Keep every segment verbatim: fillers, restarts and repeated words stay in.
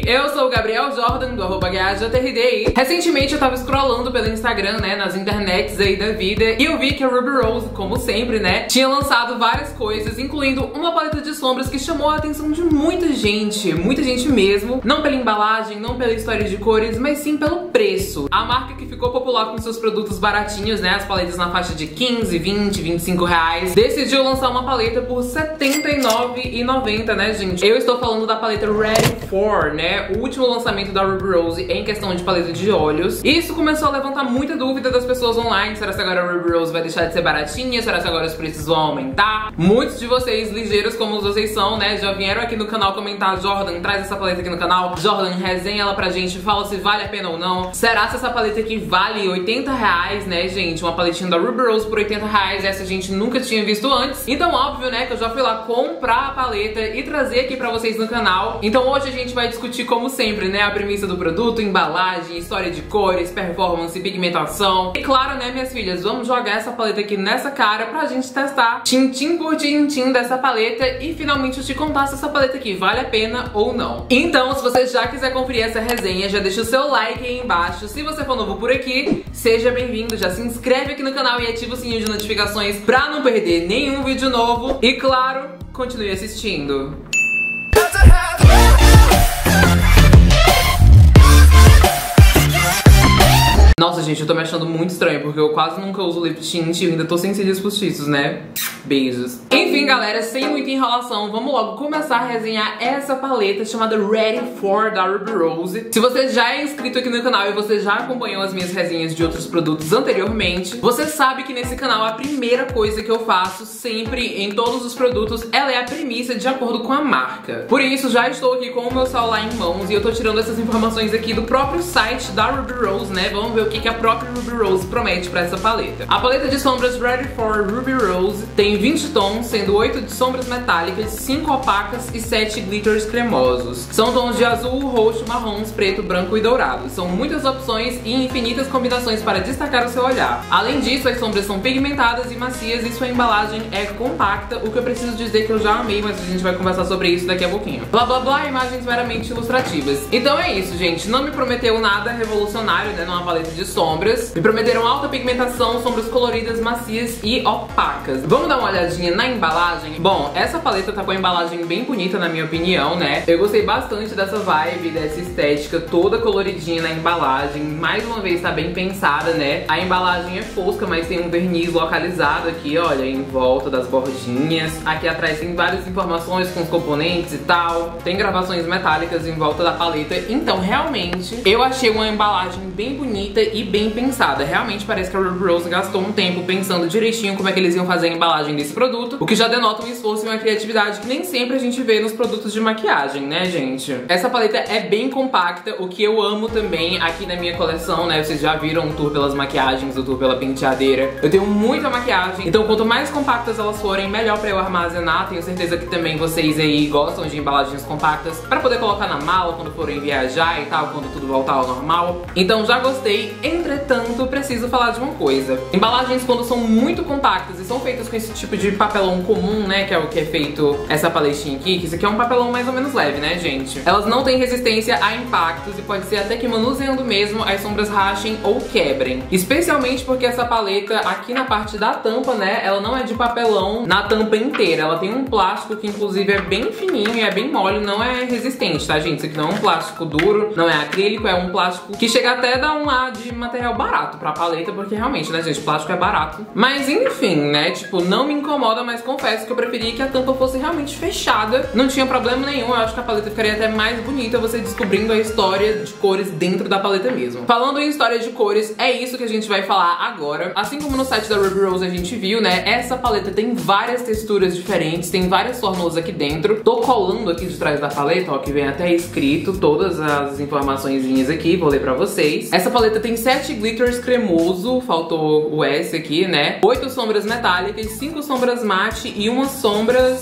eu sou o Gabriel Jordan, do arroba G A J R D I. Recentemente eu tava scrollando pelo Instagram, né, nas internets aí da vida, e eu vi que a Ruby Rose, como sempre, né, tinha lançado várias coisas, incluindo uma paleta de sombras que chamou a atenção de muita gente, muita gente mesmo, não pela embalagem, não pela história de cores, mas sim pelo preço. A marca que ficou popular com seus produtos baratinhos, né, as paletas na faixa de quinze, vinte, vinte e cinco reais, decidiu lançar uma paleta por setenta e nove reais e noventa centavos, né, gente? Eu estou falando da paleta Ready For, né, o último lançamento da Ruby Rose em questão de paleta de olhos. E isso começou a levantar muita dúvida das pessoas online. Será que agora a Ruby Rose vai deixar de ser baratinha? Será que agora os preços vão aumentar? Muitos de vocês, ligeiros como vocês são, né, já vieram aqui no canal comentar: Jordan, traz essa paleta aqui no canal. Jordan, resenha ela pra gente, fala se vale a pena ou não. Será que essa paleta aqui vale oitenta reais, né, gente? Uma paletinha da Ruby Rose por oitenta reais, essa a gente nunca tinha visto antes. Então, óbvio, né, que eu já fui lá comprar a paleta e trazer aqui pra vocês no canal. Então hoje a gente vai discutir, como sempre, né, a premissa do produto, embalagem, história de cores, performance, pigmentação. E claro, né, minhas filhas, vamos jogar essa paleta aqui nessa cara pra gente testar tintim por tintim dessa paleta e finalmente eu te contar se essa paleta aqui vale a pena ou não. Então, se você já quiser conferir essa resenha, já deixa o seu like aí embaixo. Se você for novo por aqui, seja bem-vindo, já se inscreve aqui no canal e ativa o sininho de notificações pra não perder nenhum vídeo novo. E claro, continue assistindo. Nossa, gente, eu tô me achando muito estranho, porque eu quase nunca uso lip tint e ainda tô sem cílios postiços, né? Beijos. Enfim, galera, sem muita enrolação, vamos logo começar a resenhar essa paleta chamada Ready For, da Ruby Rose. Se você já é inscrito aqui no canal e você já acompanhou as minhas resenhas de outros produtos anteriormente, você sabe que nesse canal a primeira coisa que eu faço sempre em todos os produtos, ela é a premissa de acordo com a marca. Por isso, já estou aqui com o meu celular em mãos e eu tô tirando essas informações aqui do próprio site da Ruby Rose, né? Vamos ver o que que a própria Ruby Rose promete pra essa paleta. A paleta de sombras Ready For Ruby Rose tem vinte tons, sendo oito de sombras metálicas, cinco opacas e sete glitters cremosos. São tons de azul, roxo, marrons, preto, branco e dourado. São muitas opções e infinitas combinações para destacar o seu olhar. Além disso, as sombras são pigmentadas e macias e sua embalagem é compacta, o que eu preciso dizer que eu já amei, mas a gente vai conversar sobre isso daqui a pouquinho. Blá blá blá, imagens meramente ilustrativas. Então é isso, gente. Não me prometeu nada revolucionário, né, numa paleta de sombras. Me prometeram alta pigmentação, sombras coloridas, macias e opacas. Vamos dar uma olhadinha na embalagem? Bom, essa paleta tá com a embalagem bem bonita, na minha opinião, né? Eu gostei bastante dessa vibe, dessa estética toda coloridinha na embalagem. Mais uma vez tá bem pensada, né? A embalagem é fosca, mas tem um verniz localizado aqui, olha, em volta das bordinhas. Aqui atrás tem várias informações com os componentes e tal. Tem gravações metálicas em volta da paleta. Então, realmente, eu achei uma embalagem bem bonita e bem pensada. Realmente parece que a Ruby Rose gastou um tempo pensando direitinho como é que eles iam fazer a embalagem desse produto, o que já denota um esforço e uma criatividade que nem sempre a gente vê nos produtos de maquiagem, né, gente? Essa paleta é bem compacta, o que eu amo também aqui na minha coleção, né? Vocês já viram o tour pelas maquiagens, o tour pela penteadeira. Eu tenho muita maquiagem, então quanto mais compactas elas forem, melhor pra eu armazenar. Tenho certeza que também vocês aí gostam de embalagens compactas pra poder colocar na mala quando forem viajar e tal, quando tudo voltar ao normal. Então já gostei. Entretanto, preciso falar de uma coisa. Embalagens, quando são muito compactas e são feitas com esse tipo de papelão comum, né, que é o que é feito essa paletinha aqui, que isso aqui é um papelão mais ou menos leve, né, gente? Elas não têm resistência a impactos e pode ser até que manuseando mesmo as sombras rachem ou quebrem. Especialmente porque essa paleta aqui na parte da tampa, né, ela não é de papelão na tampa inteira. Ela tem um plástico que inclusive é bem fininho e é bem mole, não é resistente, tá, gente? Isso aqui não é um plástico duro, não é acrílico, é um plástico que chega até a dar um ar de material barato pra paleta, porque realmente, né, gente, plástico é barato. Mas enfim, né, tipo, não me incomoda, mas confesso que eu preferia que a tampa fosse realmente fechada. Não tinha problema nenhum, eu acho que a paleta ficaria até mais bonita você descobrindo a história de cores dentro da paleta mesmo. Falando em história de cores, é isso que a gente vai falar agora. Assim como no site da Ruby Rose a gente viu, né, essa paleta tem várias texturas diferentes, tem várias fórmulas aqui dentro. Tô colando aqui de trás da paleta, ó, que vem até escrito todas as informaçõezinhas aqui, vou ler pra vocês. Essa paleta tem sete glitters cremoso, faltou o S aqui, né? oito sombras metálicas, cinco sombras mate e umas sombras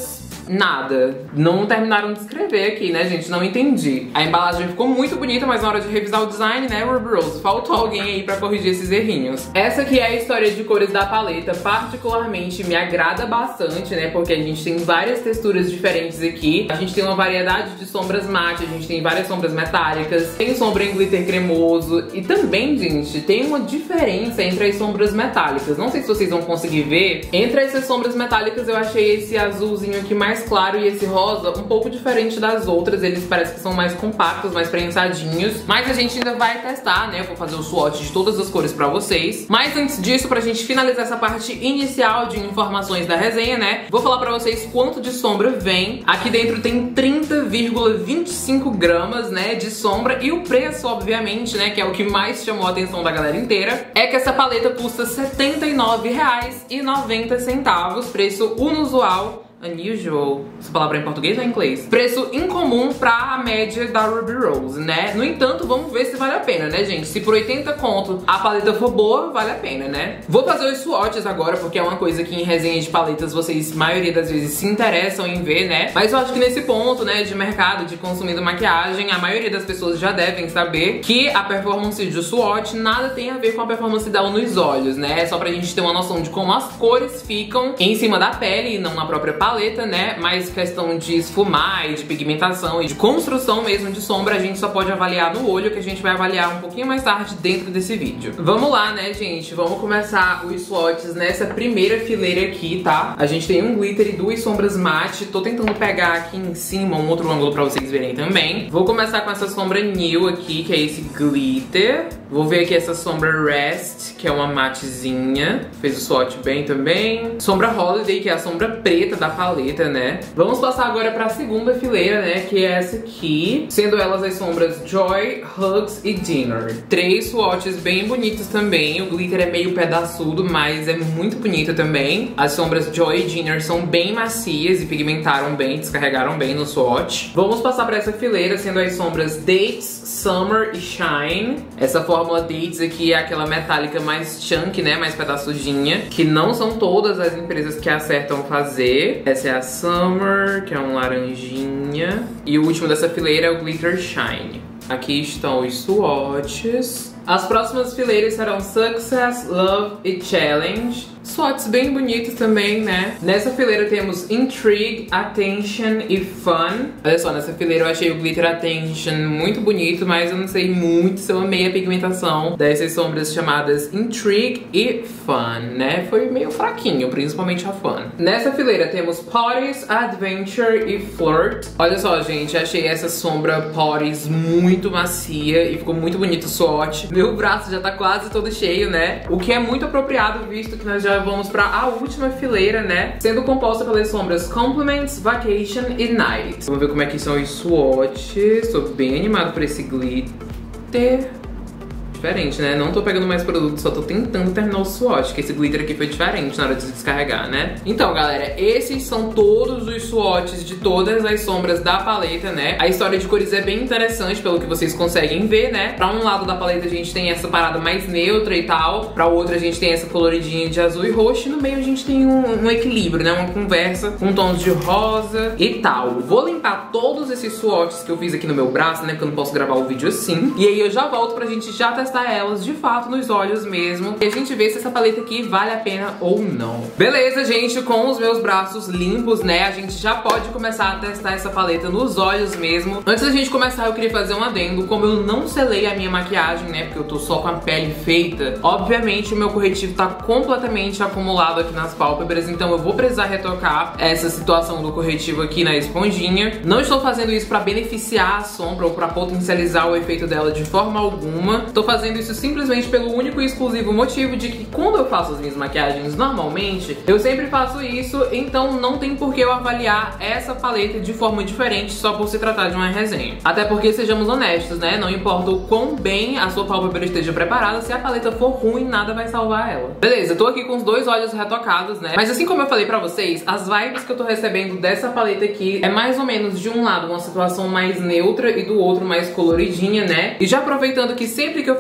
nada. Não terminaram de escrever aqui, né, gente? Não entendi. A embalagem ficou muito bonita, mas na hora de revisar o design, né, Ruby Rose, faltou alguém aí pra corrigir esses errinhos. Essa aqui é a história de cores da paleta, particularmente me agrada bastante, né, porque a gente tem várias texturas diferentes aqui. A gente tem uma variedade de sombras mate, a gente tem várias sombras metálicas, tem sombra em glitter cremoso e também, gente, tem uma diferença entre as sombras metálicas. Não sei se vocês vão conseguir ver. Entre essas sombras metálicas eu achei esse azulzinho aqui mais claro e esse rosa um pouco diferente das outras. Eles parecem que são mais compactos, mais prensadinhos, mas a gente ainda vai testar, né? Eu vou fazer o swatch de todas as cores pra vocês. Mas antes disso, pra gente finalizar essa parte inicial de informações da resenha, né, vou falar pra vocês quanto de sombra vem. Aqui dentro tem trinta vírgula vinte e cinco gramas, né, de sombra. E o preço, obviamente, né, que é o que mais chamou a atenção da galera inteira, é que essa paleta custa setenta e nove reais e noventa centavos, preço inusual. Unusual. Essa palavra é em português ou em inglês? Preço incomum pra média da Ruby Rose, né? No entanto, vamos ver se vale a pena, né, gente? Se por oitenta conto a paleta for boa, vale a pena, né? Vou fazer os swatches agora, porque é uma coisa que em resenha de paletas vocês, maioria das vezes, se interessam em ver, né? Mas eu acho que nesse ponto, né, de mercado, de consumindo maquiagem, a maioria das pessoas já devem saber que a performance de swatch nada tem a ver com a performance dela nos olhos, né? É só pra gente ter uma noção de como as cores ficam em cima da pele e não na própria paleta. Paleta, né, mas questão de esfumar e de pigmentação e de construção mesmo de sombra a gente só pode avaliar no olho, que a gente vai avaliar um pouquinho mais tarde dentro desse vídeo. Vamos lá, né, gente, vamos começar os swatches nessa primeira fileira aqui, tá? A gente tem um glitter e duas sombras mate. Tô tentando pegar aqui em cima um outro ângulo pra vocês verem também. Vou começar com essa sombra New aqui, que é esse glitter. Vou ver aqui essa sombra Rest, que é uma matezinha. Fez o swatch bem também. Sombra Holiday, que é a sombra preta da paleta, né? Vamos passar agora pra segunda fileira, né? Que é essa aqui. Sendo elas as sombras Joy, Hugs e Dinner. Três swatches bem bonitos também. O glitter é meio pedaçudo, mas é muito bonito também. As sombras Joy e Dinner são bem macias e pigmentaram bem, descarregaram bem no swatch. Vamos passar pra essa fileira, sendo as sombras Dates, Summer e Shine. Essa fórmula Dates aqui é aquela metálica mais chunky, né? Mais pedaçudinha. Que não são todas as empresas que acertam fazer. Essa é a Summer, que é um laranjinha. E o último dessa fileira é o Glitter Shine. Aqui estão os swatches. As próximas fileiras serão Success, Love e Challenge. Swatches bem bonitos também, né? Nessa fileira temos Intrigue, Attention e Fun. Olha só, nessa fileira eu achei o Glitter Attention muito bonito, mas eu não sei muito se eu amei a pigmentação dessas sombras chamadas Intrigue e Fun, né? Foi meio fraquinho, principalmente a Fun. Nessa fileira temos Parties, Adventure e Flirt. Olha só, gente, achei essa sombra Parties muito macia e ficou muito bonito o swatch. Meu braço já tá quase todo cheio, né? O que é muito apropriado, visto que nós já vamos pra a última fileira, né? Sendo composta pelas sombras Compliments, Vacation e Night. Vamos ver como é que são os swatches. Tô bem animado por esse glitter. Diferente, né? Não tô pegando mais produto, só tô tentando terminar o swatch, que esse glitter aqui foi diferente na hora de descarregar, né? Então, galera, esses são todos os swatches de todas as sombras da paleta, né? A história de cores é bem interessante, pelo que vocês conseguem ver, né? Pra um lado da paleta a gente tem essa parada mais neutra e tal, pra outra a gente tem essa coloridinha de azul e roxo, e no meio a gente tem um, um equilíbrio, né? Uma conversa com tons de rosa e tal. Vou limpar todos esses swatches que eu fiz aqui no meu braço, né? Porque eu não posso gravar o vídeo assim. E aí eu já volto pra gente já testar elas de fato nos olhos mesmo, e a gente vê se essa paleta aqui vale a pena ou não. Beleza, gente, com os meus braços limpos, né, a gente já pode começar a testar essa paleta nos olhos mesmo. Antes da gente começar, eu queria fazer um adendo. Como eu não selei a minha maquiagem, né, porque eu tô só com a pele feita, obviamente o meu corretivo tá completamente acumulado aqui nas pálpebras, então eu vou precisar retocar essa situação do corretivo aqui na esponjinha. Não estou fazendo isso pra beneficiar a sombra ou pra potencializar o efeito dela de forma alguma. Tô fazendo isso simplesmente pelo único e exclusivo motivo de que quando eu faço as minhas maquiagens normalmente, eu sempre faço isso, então não tem por que eu avaliar essa paleta de forma diferente só por se tratar de uma resenha. Até porque, sejamos honestos, né, não importa o quão bem a sua pálpebra esteja preparada, se a paleta for ruim, nada vai salvar ela. Beleza, eu tô aqui com os dois olhos retocados, né, mas assim como eu falei pra vocês, as vibes que eu tô recebendo dessa paleta aqui é mais ou menos de um lado uma situação mais neutra e do outro mais coloridinha, né, e já aproveitando que sempre que eu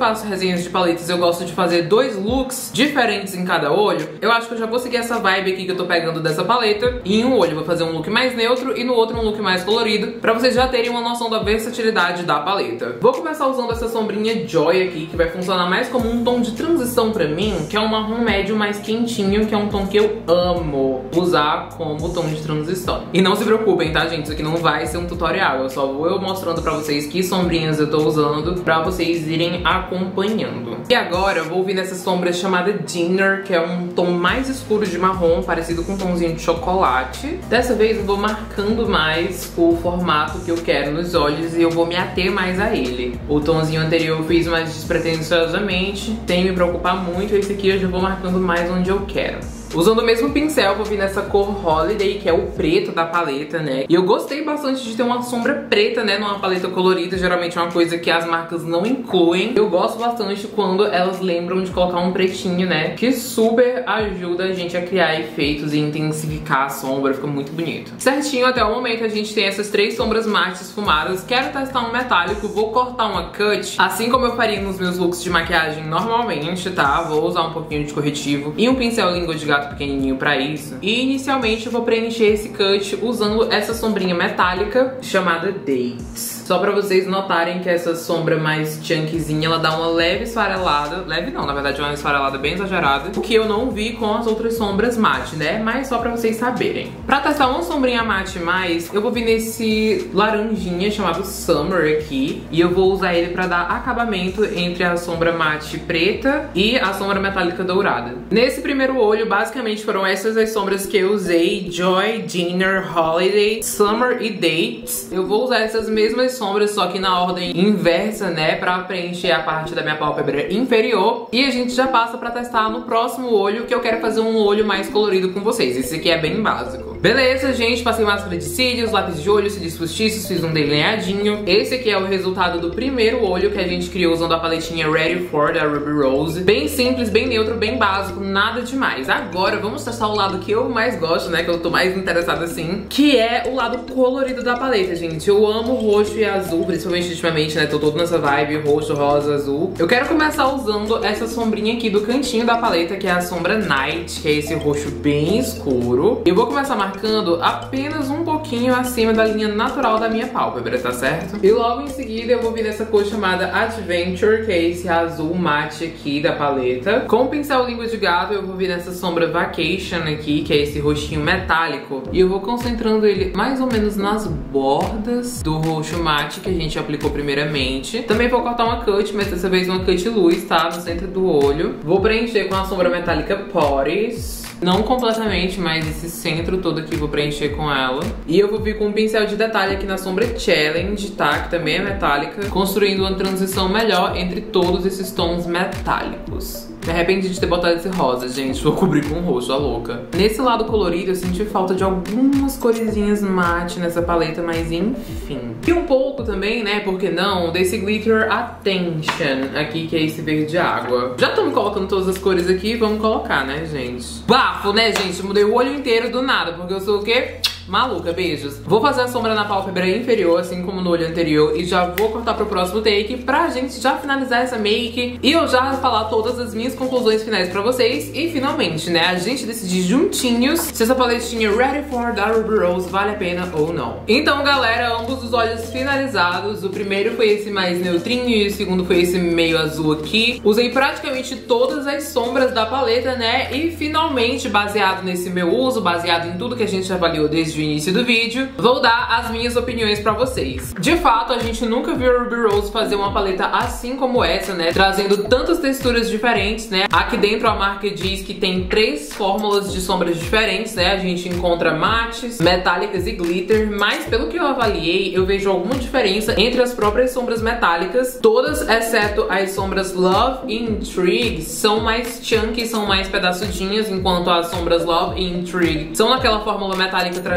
faço resenhas de paletas, eu gosto de fazer dois looks diferentes em cada olho. Eu acho que eu já vou seguir essa vibe aqui que eu tô pegando dessa paleta. E em um olho eu vou fazer um look mais neutro e no outro um look mais colorido, pra vocês já terem uma noção da versatilidade da paleta. Vou começar usando essa sombrinha Joy aqui, que vai funcionar mais como um tom de transição pra mim, que é um marrom médio mais quentinho, que é um tom que eu amo usar como tom de transição. E não se preocupem, tá, gente? Isso aqui não vai ser um tutorial, eu só vou eu mostrando pra vocês que sombrinhas eu tô usando pra vocês irem acompanhando. E agora eu vou vir nessa sombra chamada Dinner, que é um tom mais escuro de marrom, parecido com um tomzinho de chocolate. Dessa vez eu vou marcando mais o formato que eu quero nos olhos e eu vou me ater mais a ele. O tomzinho anterior eu fiz mais despretensiosamente, sem me preocupar muito, esse aqui eu já vou marcando mais onde eu quero. Usando o mesmo pincel, vou vir nessa cor Holiday, que é o preto da paleta, né? E eu gostei bastante de ter uma sombra preta, né, numa paleta colorida. Geralmente é uma coisa que as marcas não incluem. Eu gosto bastante quando elas lembram de colocar um pretinho, né? Que super ajuda a gente a criar efeitos e intensificar a sombra, fica muito bonito. Certinho, até o momento a gente tem essas três sombras mates esfumadas. Quero testar um metálico, vou cortar uma cut, assim como eu faria nos meus looks de maquiagem normalmente, tá? Vou usar um pouquinho de corretivo e um pincel língua de gato pequenininho pra isso. E inicialmente eu vou preencher esse cut usando essa sombrinha metálica chamada Dates. Só pra vocês notarem que essa sombra mais chunkzinha, ela dá uma leve esfarelada. Leve não, na verdade é uma esfarelada bem exagerada, o que eu não vi com as outras sombras mate, né? Mas só pra vocês saberem. Pra testar uma sombrinha mate mais, eu vou vir nesse laranjinha chamado Summer aqui. E eu vou usar ele pra dar acabamento entre a sombra mate preta e a sombra metálica dourada. Nesse primeiro olho, basicamente foram essas as sombras que eu usei: Joy, Dinner, Holiday, Summer e Dates. Eu vou usar essas mesmas sombras, só que na ordem inversa, né, pra preencher a parte da minha pálpebra inferior. E a gente já passa pra testar no próximo olho, que eu quero fazer um olho mais colorido com vocês. Esse aqui é bem básico. Beleza, gente, passei máscara de cílios, lápis de olho, cílios postiços, fiz um delineadinho. Esse aqui é o resultado do primeiro olho que a gente criou usando a paletinha Ready For, da Ruby Rose. Bem simples, bem neutro, bem básico, nada demais. Agora vamos testar o lado que eu mais gosto, né, que eu tô mais interessada assim, que é o lado colorido da paleta, gente. Eu amo roxo e azul, principalmente ultimamente, né, tô todo nessa vibe roxo, rosa, azul. Eu quero começar usando essa sombrinha aqui do cantinho da paleta, que é a sombra Night, que é esse roxo bem escuro. Eu vou começar marcando apenas um pouquinho acima da linha natural da minha pálpebra, tá certo? E logo em seguida eu vou vir nessa cor chamada Adventure, que é esse azul mate aqui da paleta. Com o pincel língua de gato eu vou vir nessa sombra Vacation aqui, que é esse roxinho metálico. E eu vou concentrando ele mais ou menos nas bordas do roxo mate que a gente aplicou primeiramente. Também vou cortar uma cut, mas dessa vez uma cut luz, tá? No centro do olho. Vou preencher com a sombra metálica Potties. Não completamente, mas esse centro todo aqui vou preencher com ela. E eu vou vir com um pincel de detalhe aqui na sombra Challenge, tá? Que também é metálica, construindo uma transição melhor entre todos esses tons metálicos. Me arrependi de ter botado esse rosa, gente. Vou cobrir com roxo, a louca. Nesse lado colorido, eu senti falta de algumas coresinhas mate nessa paleta, mas enfim. E um pouco também, né, por que não, desse glitter Attention aqui, que é esse verde água. Já estamos colocando todas as cores aqui, vamos colocar, né, gente? Bafo, né, gente? Mudei o olho inteiro do nada, porque eu sou o quê? Maluca, beijos. Vou fazer a sombra na pálpebra inferior, assim como no olho anterior, e já vou cortar pro próximo take pra gente já finalizar essa make e eu já falar todas as minhas conclusões finais pra vocês. E finalmente, né, a gente decidir juntinhos se essa paletinha Ready For da Ruby Rose vale a pena ou não. Então, galera, ambos os olhos finalizados. O primeiro foi esse mais neutrinho e o segundo foi esse meio azul aqui. Usei praticamente todas as sombras da paleta, né, e finalmente, baseado nesse meu uso, baseado em tudo que a gente avaliou desde o início do vídeo, vou dar as minhas opiniões pra vocês. De fato, a gente nunca viu a Ruby Rose fazer uma paleta assim como essa, né? Trazendo tantas texturas diferentes, né? Aqui dentro a marca diz que tem três fórmulas de sombras diferentes, né? A gente encontra mates, metálicas e glitter, mas pelo que eu avaliei, eu vejo alguma diferença entre as próprias sombras metálicas. Todas, exceto as sombras Love e Intrigue, são mais chunky, são mais pedaçudinhas, enquanto as sombras Love e Intrigue são naquela fórmula metálica tradicional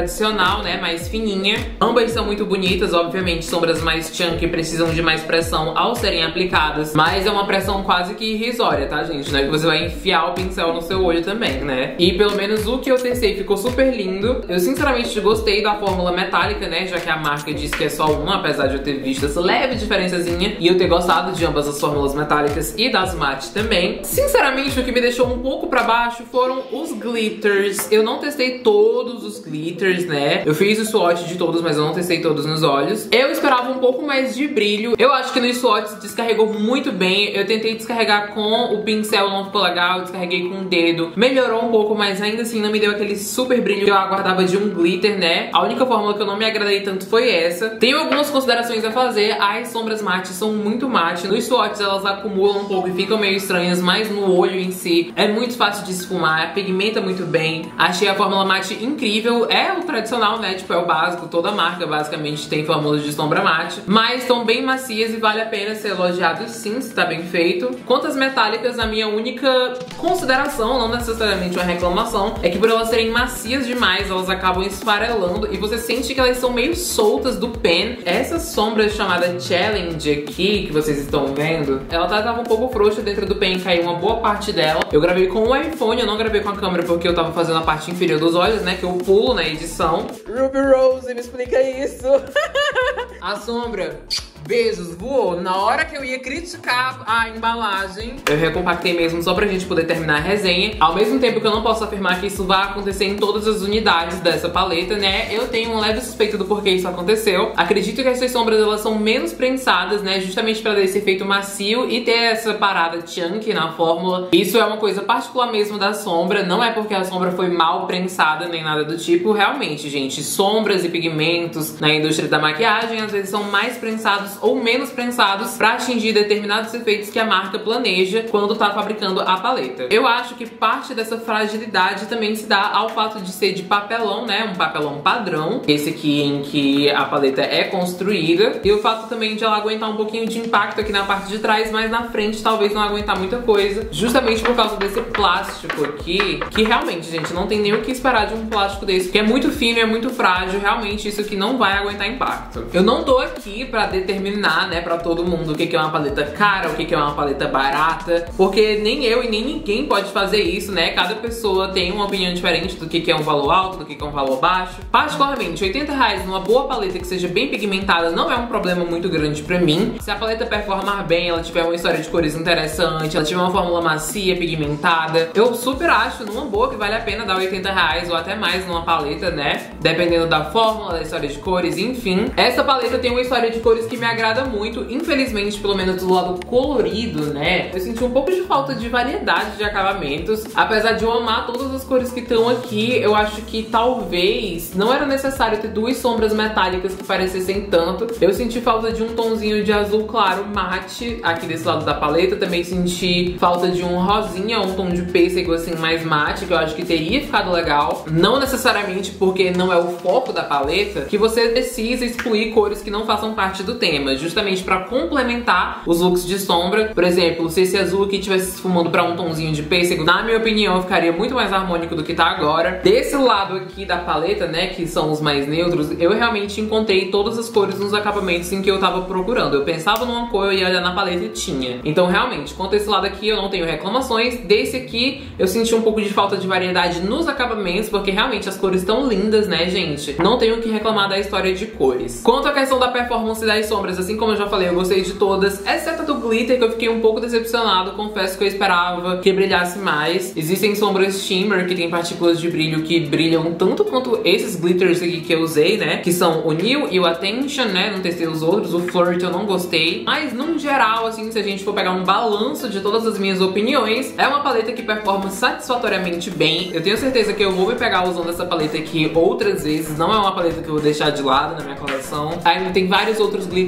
tradicional, né, mais fininha. Ambas são muito bonitas, obviamente, sombras mais chunky precisam de mais pressão ao serem aplicadas, mas é uma pressão quase que irrisória, tá, gente? Não é que você vai enfiar o pincel no seu olho também, né? E pelo menos o que eu testei ficou super lindo. Eu sinceramente gostei da fórmula metálica, né, já que a marca diz que é só uma, apesar de eu ter visto essa leve diferençazinha e eu ter gostado de ambas as fórmulas metálicas e das matte também. Sinceramente, o que me deixou um pouco pra baixo foram os glitters. Eu não testei todos os glitters, né? Eu fiz o swatch de todos, mas eu não testei todos nos olhos. Eu esperava um pouco mais de brilho. Eu acho que no swatch descarregou muito bem. Eu tentei descarregar com o pincel, não ficou legal. Eu descarreguei com o dedo. Melhorou um pouco, mas ainda assim não me deu aquele super brilho que eu aguardava de um glitter, né? A única fórmula que eu não me agradei tanto foi essa. Tenho algumas considerações a fazer. As sombras mate são muito mate. Nos swatches elas acumulam um pouco e ficam meio estranhas, mas no olho em si é muito fácil de esfumar, pigmenta muito bem. Achei a fórmula mate incrível. É o tradicional, né? Tipo, é o básico. Toda marca basicamente tem fórmulas de sombra mate, mas estão bem macias e vale a pena ser elogiado sim, se tá bem feito. Quanto às metálicas, a minha única consideração, não necessariamente uma reclamação, é que por elas serem macias demais, elas acabam esfarelando e você sente que elas são meio soltas do pen. Essa sombra chamada Challenge aqui, que vocês estão vendo, ela tava um pouco frouxa dentro do pen, caiu uma boa parte dela. Eu gravei com o iPhone, eu não gravei com a câmera porque eu tava fazendo a parte inferior dos olhos, né, que eu pulo na edição. Ruby Rose, me explica isso. A sombra, beijos, voou. Na hora que eu ia criticar a embalagem, eu recompactei mesmo só pra gente poder terminar a resenha. Ao mesmo tempo que eu não posso afirmar que isso vai acontecer em todas as unidades dessa paleta, né? Eu tenho um leve suspeito do porquê isso aconteceu. Acredito que essas sombras, elas são menos prensadas, né? Justamente pra dar esse efeito macio e ter essa parada chunky na fórmula. Isso é uma coisa particular mesmo da sombra. Não é porque a sombra foi mal prensada, nem nada do tipo. Realmente, gente, sombras e pigmentos na indústria da maquiagem, às vezes são mais prensados ou menos prensados para atingir determinados efeitos que a marca planeja quando tá fabricando a paleta. Eu acho que parte dessa fragilidade também se dá ao fato de ser de papelão, né? Um papelão padrão, esse aqui em que a paleta é construída, e o fato também de ela aguentar um pouquinho de impacto aqui na parte de trás, mas na frente talvez não aguentar muita coisa, justamente por causa desse plástico aqui, que realmente, gente, não tem nem o que esperar de um plástico desse, que é muito fino e é muito frágil. Realmente isso aqui não vai aguentar impacto. Eu não tô aqui pra determinar, né, pra todo mundo o que é uma paleta cara, o que é uma paleta barata, porque nem eu e nem ninguém pode fazer isso, né? Cada pessoa tem uma opinião diferente do que é um valor alto, do que é um valor baixo. Particularmente, oitenta reais numa boa paleta que seja bem pigmentada não é um problema muito grande pra mim. Se a paleta performar bem, ela tiver uma história de cores interessante, ela tiver uma fórmula macia, pigmentada, eu super acho numa boa que vale a pena dar oitenta reais ou até mais numa paleta, né? Dependendo da fórmula, da história de cores, enfim. Essa paleta tem uma história de cores que me agrada muito. Infelizmente, pelo menos do lado colorido, né, eu senti um pouco de falta de variedade de acabamentos. Apesar de eu amar todas as cores que estão aqui, eu acho que talvez não era necessário ter duas sombras metálicas que parecessem tanto. Eu senti falta de um tonzinho de azul claro mate aqui desse lado da paleta. Também senti falta de um rosinha, um tom de pêssego assim mais mate, que eu acho que teria ficado legal. Não necessariamente porque não é o foco da paleta que você precisa excluir cores que não façam parte do tema, justamente pra complementar os looks de sombra. Por exemplo, se esse azul aqui tivesse se esfumando pra um tonzinho de pêssego, na minha opinião, ficaria muito mais harmônico do que tá agora. Desse lado aqui da paleta, né, que são os mais neutros, eu realmente encontrei todas as cores nos acabamentos em que eu tava procurando. Eu pensava numa cor, eu ia olhar na paleta e tinha. Então, realmente, quanto a esse lado aqui, eu não tenho reclamações. Desse aqui, eu senti um pouco de falta de variedade nos acabamentos, porque realmente as cores estão lindas, né, gente? Não tenho o que reclamar da história de cores. Quanto à questão da performance das sombras, assim como eu já falei, eu gostei de todas, exceto a do glitter, que eu fiquei um pouco decepcionado. Confesso que eu esperava que brilhasse mais. Existem sombras shimmer que tem partículas de brilho que brilham tanto quanto esses glitters aqui que eu usei, né? Que são o New e o Attention, né? Não testei os outros. O Flirt eu não gostei. Mas, num geral, assim, se a gente for pegar um balanço de todas as minhas opiniões, é uma paleta que performa satisfatoriamente bem. Eu tenho certeza que eu vou me pegar usando essa paleta aqui outras vezes. Não é uma paleta que eu vou deixar de lado na minha coleção. Ainda tem vários outros glitters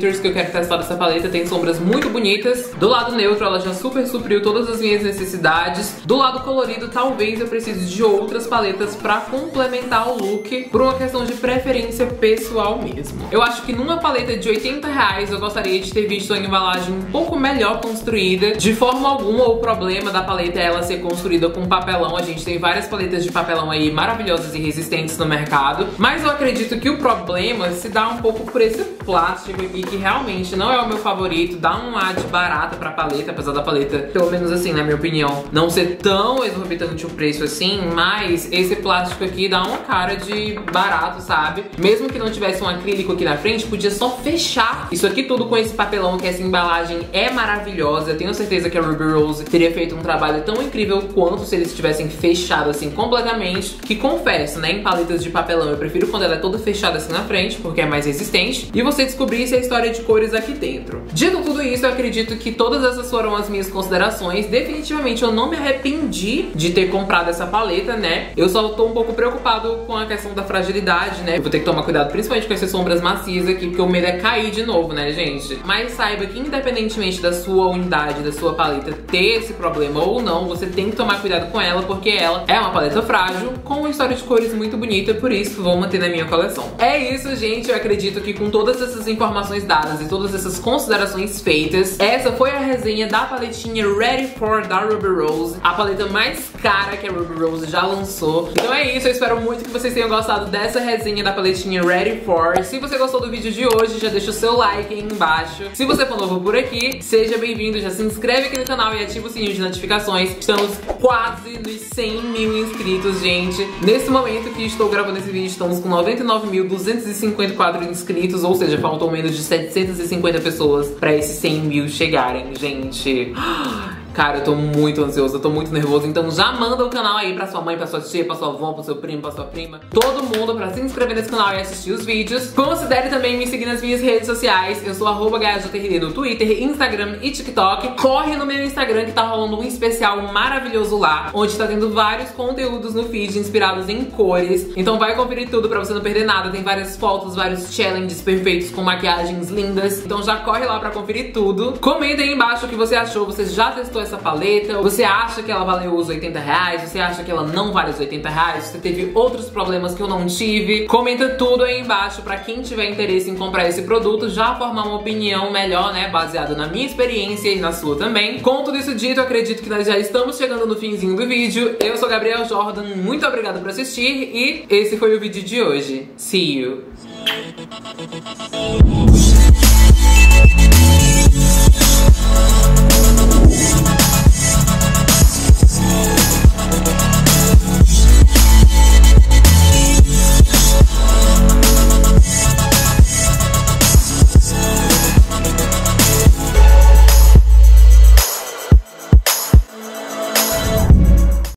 glitters que eu quero testar dessa paleta. Tem sombras muito bonitas. Do lado neutro ela já super supriu todas as minhas necessidades. Do lado colorido talvez eu precise de outras paletas pra complementar o look, por uma questão de preferência pessoal mesmo. Eu acho que numa paleta de oitenta reais eu gostaria de ter visto a embalagem um pouco melhor construída. De forma alguma o problema da paleta é ela ser construída com papelão. A gente tem várias paletas de papelão aí maravilhosas e resistentes no mercado, mas eu acredito que o problema se dá um pouco por esse plástico aqui, que realmente não é o meu favorito. Dá um ar de barata pra paleta, apesar da paleta, pelo menos assim, na minha opinião, não ser tão exorbitante o preço assim, mas esse plástico aqui dá uma cara de barato, sabe? Mesmo que não tivesse um acrílico aqui na frente, podia só fechar isso aqui tudo com esse papelão, que essa embalagem é maravilhosa. Eu tenho certeza que a Ruby Rose teria feito um trabalho tão incrível quanto se eles tivessem fechado assim completamente, que confesso, né, em paletas de papelão eu prefiro quando ela é toda fechada assim na frente, porque é mais resistente, e você descobrisse a história de cores aqui dentro. Dito tudo isso, eu acredito que todas essas foram as minhas considerações. Definitivamente eu não me arrependi de ter comprado essa paleta, né? Eu só tô um pouco preocupado com a questão da fragilidade, né? Eu vou ter que tomar cuidado principalmente com essas sombras macias aqui, porque o medo é cair de novo, né, gente? Mas saiba que independentemente da sua unidade, da sua paleta ter esse problema ou não, você tem que tomar cuidado com ela, porque ela é uma paleta frágil, com uma história de cores muito bonita, por isso vou manter na minha coleção. É isso, gente. Eu acredito que com todas essas informações dadas e todas essas considerações feitas, essa foi a resenha da paletinha Ready For da Ruby Rose, a paleta mais cara que a Ruby Rose já lançou. Então é isso, eu espero muito que vocês tenham gostado dessa resenha da paletinha Ready For. Se você gostou do vídeo de hoje, já deixa o seu like aí embaixo. Se você for novo por aqui, seja bem-vindo, já se inscreve aqui no canal e ativa o sininho de notificações. Estamos quase nos cem mil inscritos, gente. Nesse momento que estou gravando esse vídeo, estamos com noventa e nove mil duzentos e cinquenta e quatro inscritos, ou seja, faltam menos de setecentas e cinquenta pessoas pra esses cem mil chegarem, gente. Cara, eu tô muito ansioso, eu tô muito nervoso, então já manda o canal aí pra sua mãe, pra sua tia, pra sua avó, pro seu primo, pra sua prima, todo mundo pra se inscrever nesse canal e assistir os vídeos. Considere também me seguir nas minhas redes sociais. Eu sou arroba GayaJRD no Twitter, Instagram e TikTok. Corre no meu Instagram que tá rolando um especial maravilhoso lá, onde tá tendo vários conteúdos no feed inspirados em cores. Então vai conferir tudo pra você não perder nada. Tem várias fotos, vários challenges perfeitos com maquiagens lindas. Então já corre lá pra conferir tudo. Comenta aí embaixo o que você achou. Você já testou essa paleta? Você acha que ela valeu os oitenta reais? Você acha que ela não vale os oitenta reais? Você teve outros problemas que eu não tive? Comenta tudo aí embaixo pra quem tiver interesse em comprar esse produto já formar uma opinião melhor, né, baseada na minha experiência e na sua também. Com tudo isso dito, eu acredito que nós já estamos chegando no finzinho do vídeo. Eu sou Gabriel Jordan, muito obrigada por assistir e esse foi o vídeo de hoje. See you!